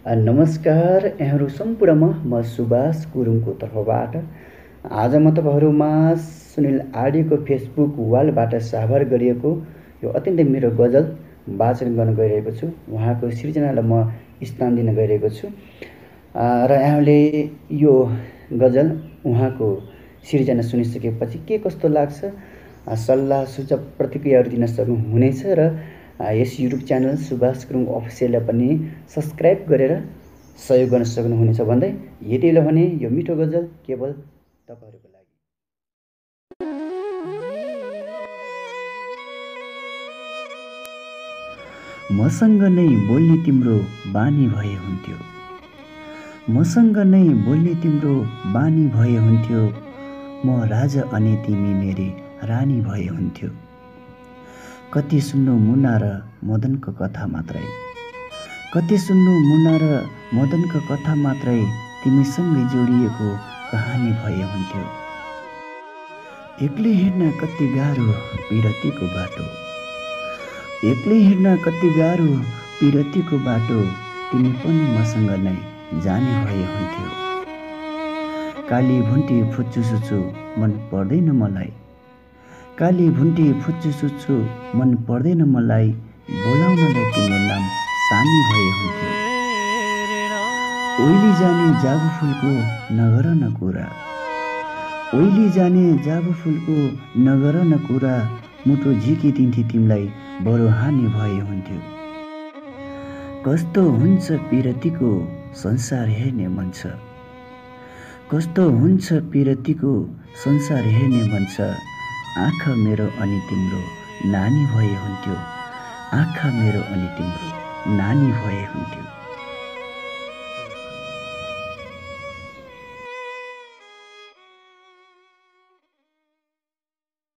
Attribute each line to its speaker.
Speaker 1: नमस्कार यहाँहरू सम्पूर्णमा म सुभाष गुरुङको तर्फबाट आज म तपाईँहरूमा सुनिल आर्यको फेसबुक वालबाट साभार गरिएको यो अत्यन्तै मिठो गजल वाचन गर्न गइरहेको छु। उहाँको सृजनालाई म स्थान दिन गइरहेको छु र यहाँले यो गजल उहाँको सृजना सुनिसकेपछि के कस्तो लाग्छ सल्लाह सुझाव प्रतिक्रियाहरू दिन सक्नुहुनेछ र यस युट्युब च्यानल सुभाष गुरुङ अफिसियललाई पनि सब्सक्राइब गरेर सहयोग गर्न सक्नुहुनेछ भन्दै यति बेला भने यो मिठो गजल केवल तपाईहरुको लागि।
Speaker 2: मसँग नै बोल्ने तिम्रो बानी भए हुन्थ्यो, मसँग नै बोल्ने तिम्रो बानी भए हुन्थ्यो, म राजा अनि तिमी मेरी रानी भए हुन्थ्यो। कति सुन्नु मुना र मदनको कथा मात्रै, कति सुन्नु मुना र मदनको कथा मात्रै, तिमीसँगै जोडिएको कहानी भए हुन्थ्यो। एक्लै हिँड्न कति गाह्रो पिरतीको बाटो, एक्लै हिँड्न कति गाह्रो पिरतीको बाटो, तिमी पनि मसँग नै जाने भए हुन्थ्यो। काली भुन्टी फुच्चु सुच्चु मन पर्दैन मलाई, काली भुन्टी फुच्चु सुच्चु मन पर्दैन मलाई, बोलाउनलाई तिम्रो नाम सानी भए हुन्थ्यो। ओइली जाने जाबु फुलको नगर न कुरा, ओइली जाने जाबु फुलको नगर न कुरा, मुटु झिकिदिन्थे तिमीलाई बरु हानि भए हुन्थ्यो। कस्तो हुन्छ पिरतीको संसार हेर्ने मन छ, कस्तो हुन्छ पिरतीको संसार हेर्ने मन छ, आँखा मेरो अनि तिम्रो नानी भए हुन्थ्यो, आँखा मेरो अनि तिम्रो नानी भए हुन्थ्यो।